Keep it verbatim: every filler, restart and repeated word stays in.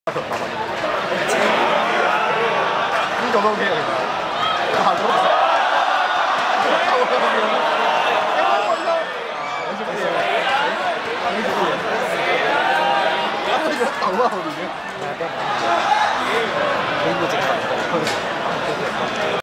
呢個都 OK 啊，其實效果唔錯。頭啊後面嘅，應該直頭。